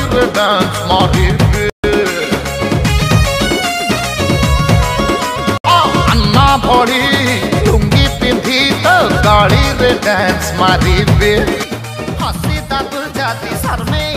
रे डांस मारिबे अन्ना भड़ी लुंगी पिंधी तो गाड़ी रे डांस मारिबे हसी दादुल जाती सर में